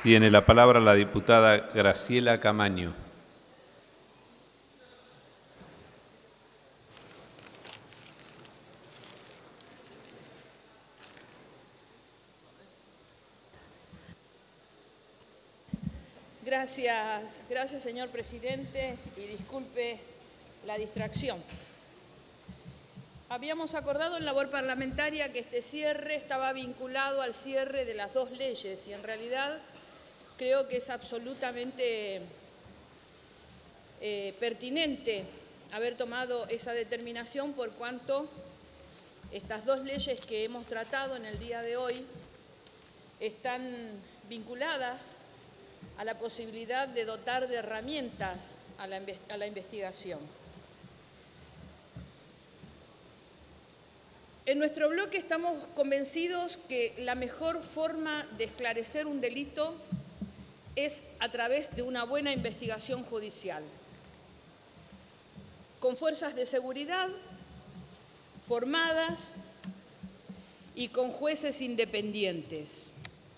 Tiene la palabra la diputada Graciela Camaño. Gracias, señor presidente, y disculpe la distracción. Habíamos acordado en labor parlamentaria que este cierre estaba vinculado al cierre de las dos leyes y en realidad creo que es absolutamente pertinente haber tomado esa determinación por cuanto estas dos leyes que hemos tratado en el día de hoy están vinculadas a la posibilidad de dotar de herramientas a la investigación. En nuestro bloque estamos convencidos que la mejor forma de esclarecer un delito es a través de una buena investigación judicial, con fuerzas de seguridad formadas y con jueces independientes.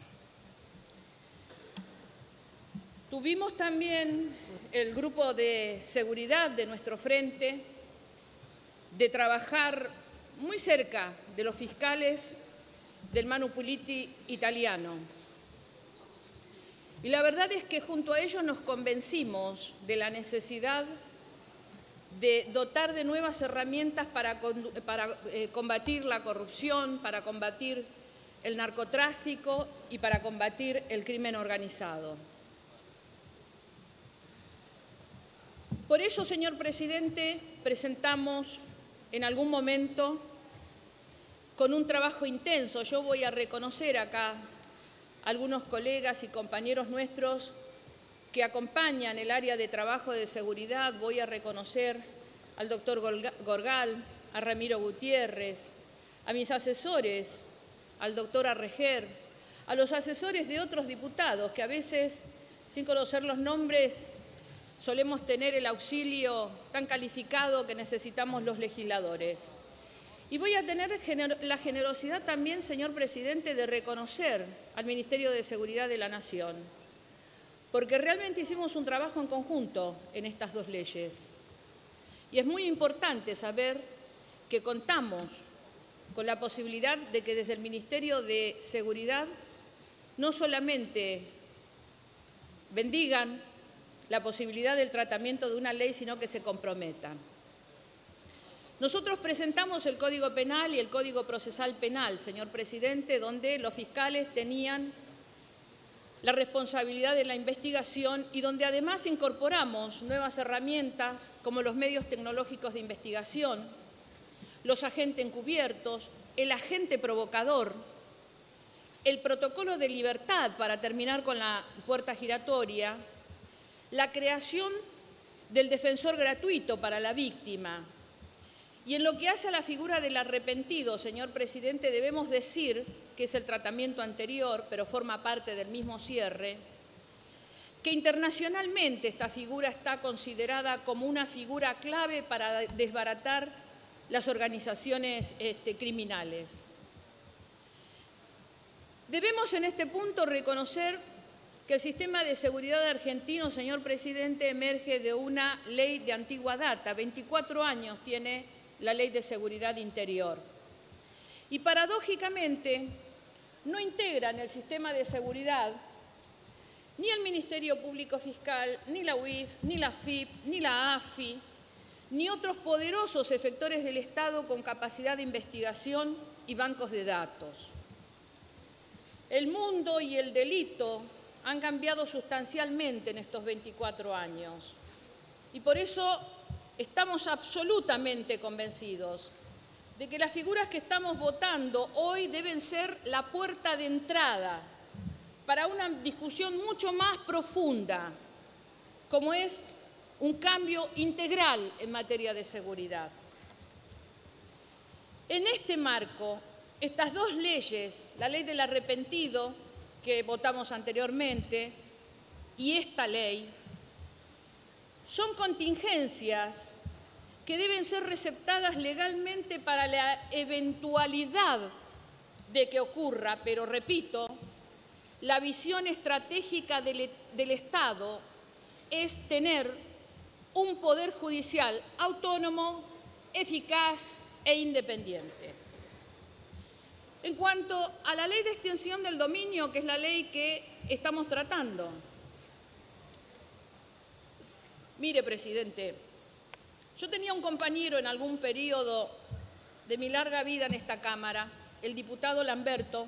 Tuvimos también el grupo de seguridad de nuestro frente de trabajar muy cerca de los fiscales del Manu Puliti italiano. Y la verdad es que junto a ellos nos convencimos de la necesidad de dotar de nuevas herramientas para combatir la corrupción, para combatir el narcotráfico y para combatir el crimen organizado. Por eso, señor presidente, presentamos en algún momento, con un trabajo intenso, yo voy a reconocer acá a algunos colegas y compañeros nuestros que acompañan el área de trabajo de seguridad, voy a reconocer al doctor Gorgal, a Ramiro Gutiérrez, a mis asesores, al doctor Arreger, a los asesores de otros diputados que a veces, sin conocer los nombres, solemos tener el auxilio tan calificado que necesitamos los legisladores. Y voy a tener la generosidad también, señor presidente, de reconocer al Ministerio de Seguridad de la Nación, porque realmente hicimos un trabajo en conjunto en estas dos leyes. Y es muy importante saber que contamos con la posibilidad de que desde el Ministerio de Seguridad no solamente bendigan la posibilidad del tratamiento de una ley, sino que se comprometan. Nosotros presentamos el Código Penal y el Código Procesal Penal, señor presidente, donde los fiscales tenían la responsabilidad de la investigación y donde además incorporamos nuevas herramientas como los medios tecnológicos de investigación, los agentes encubiertos, el agente provocador, el protocolo de libertad para terminar con la puerta giratoria, la creación del defensor gratuito para la víctima. Y en lo que hace a la figura del arrepentido, señor presidente, debemos decir que es el tratamiento anterior, pero forma parte del mismo cierre, que internacionalmente esta figura está considerada como una figura clave para desbaratar las organizaciones criminales. Debemos en este punto reconocer que el sistema de seguridad argentino, señor presidente, emerge de una ley de antigua data. 24 años tiene la Ley de Seguridad Interior. Y paradójicamente no integra en el sistema de seguridad ni el Ministerio Público Fiscal, ni la UIF, ni la FIP, ni la AFI, ni otros poderosos efectores del Estado con capacidad de investigación y bancos de datos. El mundo y el delito han cambiado sustancialmente en estos 24 años. Y por eso estamos absolutamente convencidos de que las figuras que estamos votando hoy deben ser la puerta de entrada para una discusión mucho más profunda, como es un cambio integral en materia de seguridad. En este marco, estas dos leyes, la ley del arrepentido, que votamos anteriormente, y esta ley, son contingencias que deben ser receptadas legalmente para la eventualidad de que ocurra, pero repito, la visión estratégica del Estado es tener un poder judicial autónomo, eficaz e independiente. En cuanto a la ley de extinción del dominio, que es la ley que estamos tratando, mire, presidente, yo tenía un compañero en algún periodo de mi larga vida en esta Cámara, el diputado Lamberto,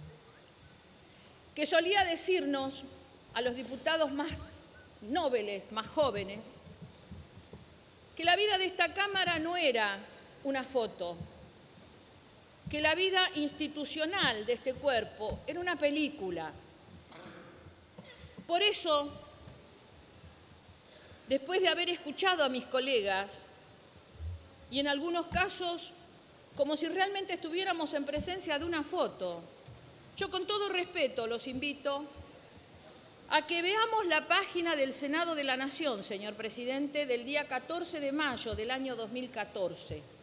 que solía decirnos a los diputados más nobles, más jóvenes, que la vida de esta Cámara no era una foto, que la vida institucional de este cuerpo era una película. Por eso, después de haber escuchado a mis colegas, y en algunos casos como si realmente estuviéramos en presencia de una foto, yo con todo respeto los invito a que veamos la página del Senado de la Nación, señor presidente, del día 14 de mayo del año 2014.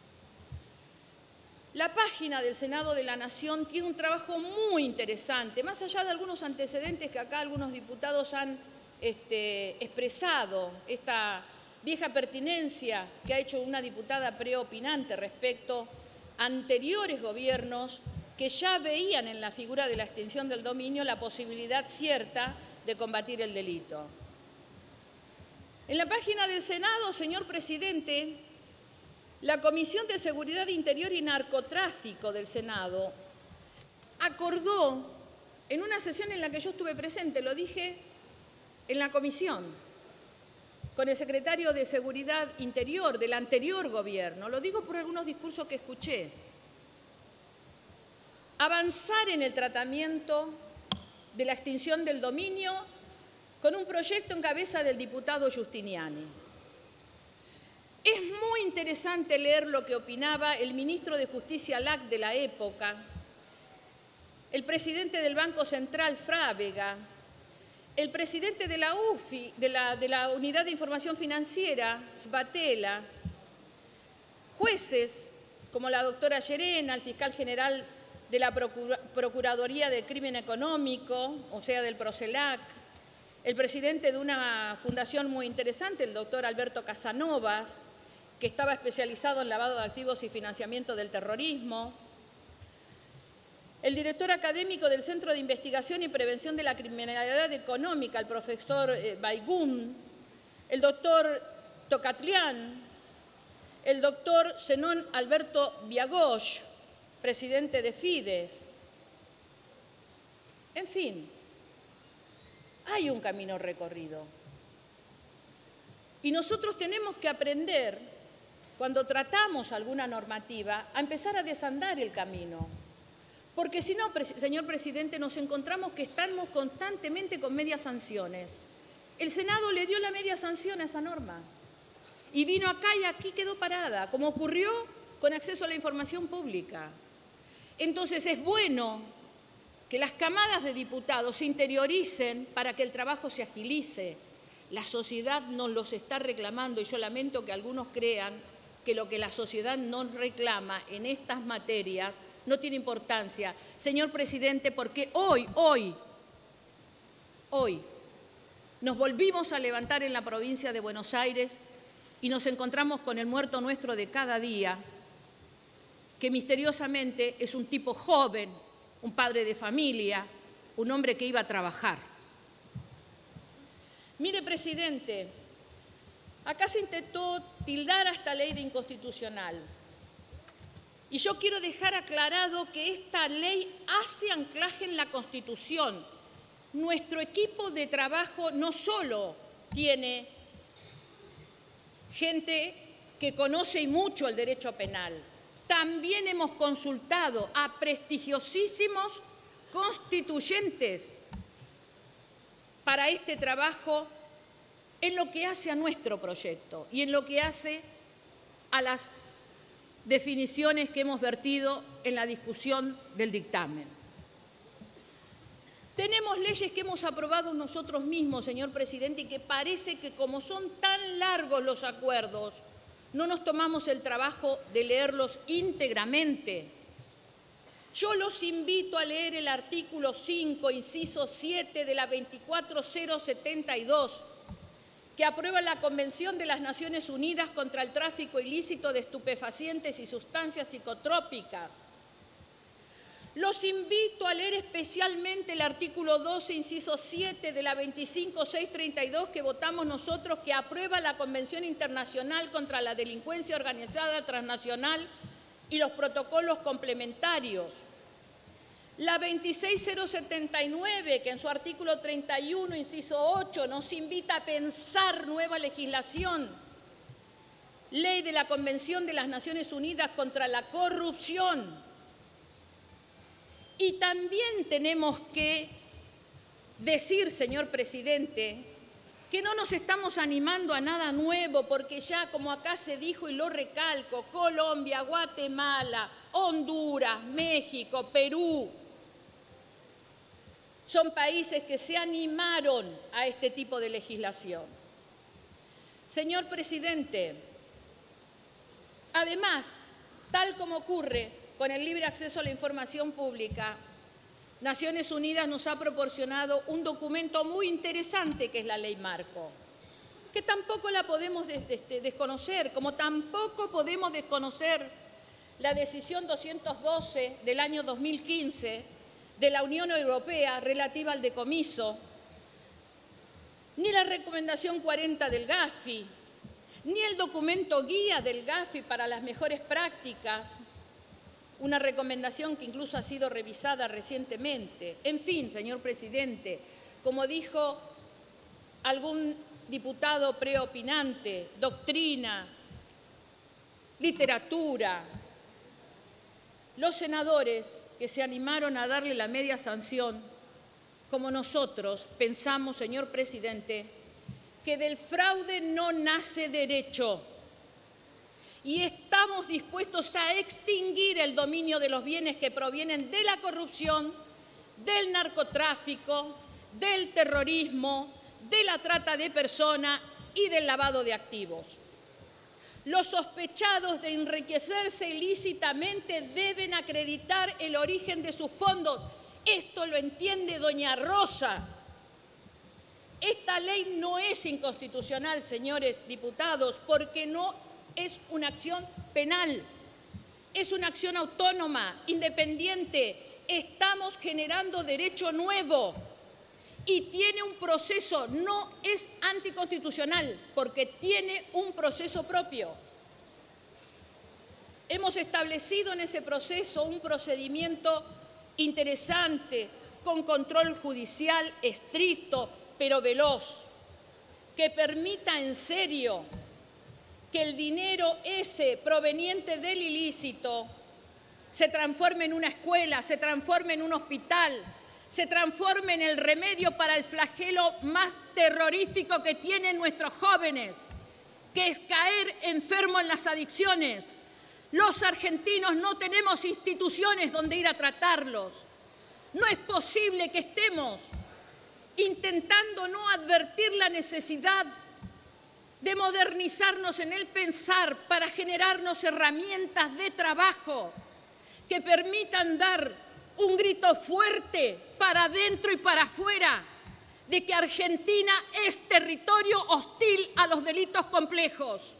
La página del Senado de la Nación tiene un trabajo muy interesante, más allá de algunos antecedentes que acá algunos diputados han expresado, esta vieja pertinencia que ha hecho una diputada preopinante respecto a anteriores gobiernos que ya veían en la figura de la extinción del dominio la posibilidad cierta de combatir el delito. En la página del Senado, señor presidente, la Comisión de Seguridad Interior y Narcotráfico del Senado acordó, en una sesión en la que yo estuve presente, lo dije en la comisión, con el secretario de Seguridad Interior del anterior gobierno, lo digo por algunos discursos que escuché, avanzar en el tratamiento de la extinción del dominio con un proyecto en cabeza del diputado Giustiniani. Es muy interesante leer lo que opinaba el ministro de Justicia LAC de la época, el presidente del Banco Central Frávega, el presidente de la UFI, de la Unidad de Información Financiera, Sbatella, jueces como la doctora Llerena, el fiscal general de la Procuraduría de Crimen Económico, o sea, del Procelac, el presidente de una fundación muy interesante, el doctor Alberto Casanovas, que estaba especializado en lavado de activos y financiamiento del terrorismo, el director académico del Centro de Investigación y Prevención de la Criminalidad Económica, el profesor Baigún, el doctor Tocatlián, el doctor Zenón Alberto Biagosh, presidente de Fides. En fin, hay un camino recorrido. Y nosotros tenemos que aprender, cuando tratamos alguna normativa, a empezar a desandar el camino. Porque si no, señor presidente, nos encontramos que estamos constantemente con medias sanciones. El Senado le dio la media sanción a esa norma y vino acá y aquí quedó parada, como ocurrió con acceso a la información pública. Entonces es bueno que las camadas de diputados se interioricen para que el trabajo se agilice. La sociedad nos los está reclamando y yo lamento que algunos crean que lo que la sociedad nos reclama en estas materias no tiene importancia, señor presidente, porque hoy nos volvimos a levantar en la provincia de Buenos Aires y nos encontramos con el muerto nuestro de cada día, que misteriosamente es un tipo joven, un padre de familia, un hombre que iba a trabajar. Mire, presidente, acá se intentó tildar a esta ley de inconstitucional. Y yo quiero dejar aclarado que esta ley hace anclaje en la Constitución. Nuestro equipo de trabajo no solo tiene gente que conoce y mucho el derecho penal, también hemos consultado a prestigiosísimos constituyentes para este trabajo en lo que hace a nuestro proyecto y en lo que hace a las definiciones que hemos vertido en la discusión del dictamen. Tenemos leyes que hemos aprobado nosotros mismos, señor presidente, y que parece que como son tan largos los acuerdos, no nos tomamos el trabajo de leerlos íntegramente. Yo los invito a leer el artículo 5, inciso 7 de la 24072, que aprueba la Convención de las Naciones Unidas contra el tráfico ilícito de estupefacientes y sustancias psicotrópicas. Los invito a leer especialmente el artículo 12, inciso 7 de la 25632 que votamos nosotros, que aprueba la Convención Internacional contra la Delincuencia Organizada Transnacional y los protocolos complementarios. La 26079, que en su artículo 31, inciso 8, nos invita a pensar nueva legislación. Ley de la Convención de las Naciones Unidas contra la Corrupción. Y también tenemos que decir, señor presidente, que no nos estamos animando a nada nuevo, porque ya, como acá se dijo y lo recalco, Colombia, Guatemala, Honduras, México, Perú, son países que se animaron a este tipo de legislación. Señor presidente, además, tal como ocurre con el libre acceso a la información pública, Naciones Unidas nos ha proporcionado un documento muy interesante que es la Ley Marco, que tampoco la podemos desconocer, como tampoco podemos desconocer la decisión 212 del año 2015 de la Unión Europea relativa al decomiso, ni la recomendación 40 del GAFI, ni el documento guía del GAFI para las mejores prácticas, una recomendación que incluso ha sido revisada recientemente. En fin, señor presidente, como dijo algún diputado preopinante, doctrina, literatura. Los senadores que se animaron a darle la media sanción, como nosotros, pensamos, señor presidente, que del fraude no nace derecho y estamos dispuestos a extinguir el dominio de los bienes que provienen de la corrupción, del narcotráfico, del terrorismo, de la trata de personas y del lavado de activos. Los sospechados de enriquecerse ilícitamente deben acreditar el origen de sus fondos. Esto lo entiende doña Rosa. Esta ley no es inconstitucional, señores diputados, porque no es una acción penal, es una acción autónoma, independiente. Estamos generando derecho nuevo y tiene un proceso, no es anticonstitucional, porque tiene un proceso propio. Hemos establecido en ese proceso un procedimiento interesante, con control judicial estricto, pero veloz, que permita en serio que el dinero ese proveniente del ilícito se transforme en una escuela, se transforme en un hospital, se transforme en el remedio para el flagelo más terrorífico que tienen nuestros jóvenes, que es caer enfermo en las adicciones. Los argentinos no tenemos instituciones donde ir a tratarlos. No es posible que estemos intentando no advertir la necesidad de modernizarnos en el pensar para generarnos herramientas de trabajo que permitan dar un grito fuerte para adentro y para afuera de que Argentina es territorio hostil a los delitos complejos.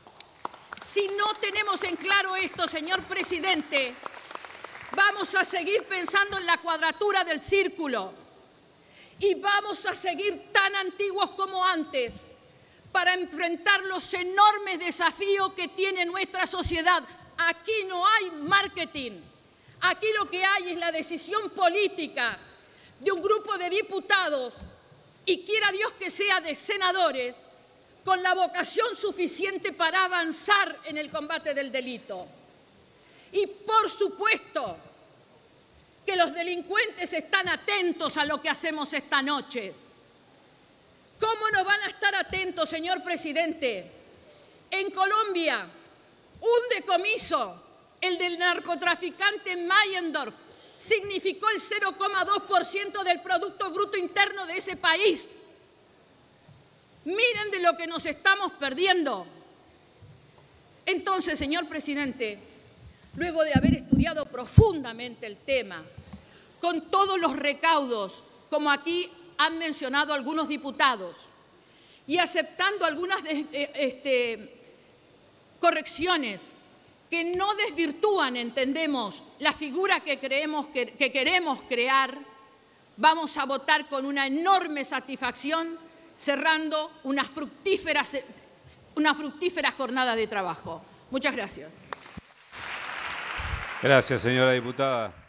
Si no tenemos en claro esto, señor presidente, vamos a seguir pensando en la cuadratura del círculo y vamos a seguir tan antiguos como antes para enfrentar los enormes desafíos que tiene nuestra sociedad. Aquí no hay marketing. Aquí lo que hay es la decisión política de un grupo de diputados, y quiera Dios que sea de senadores, con la vocación suficiente para avanzar en el combate del delito. Y por supuesto que los delincuentes están atentos a lo que hacemos esta noche. ¿Cómo no van a estar atentos, señor presidente? En Colombia, un decomiso, el del narcotraficante Mayendorf, significó el 0,2% del Producto Bruto Interno de ese país. Miren de lo que nos estamos perdiendo. Entonces, señor presidente, luego de haber estudiado profundamente el tema, con todos los recaudos, como aquí han mencionado algunos diputados, y aceptando algunas correcciones que no desvirtúan, entendemos, la figura que queremos crear, vamos a votar con una enorme satisfacción, cerrando una fructífera jornada de trabajo. Muchas gracias. Gracias, señora diputada.